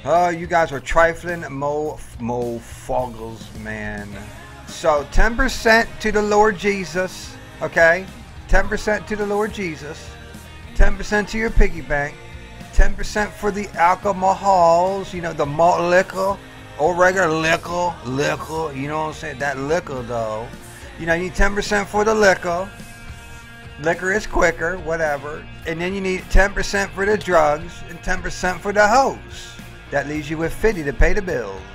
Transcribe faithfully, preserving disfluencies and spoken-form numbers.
Oh, you guys are trifling mo mo foggles, man. So ten percent to the Lord Jesus, okay? ten percent to the Lord Jesus. ten percent to your piggy bank. ten percent for the alcohols, you know, the malt liquor or regular liquor, liquor, you know what I'm saying? That liquor though. You know, you need ten percent for the liquor. Liquor is quicker, whatever. And then you need ten percent for the drugs and ten percent for the hoes. That leaves you with fifty to pay the bills.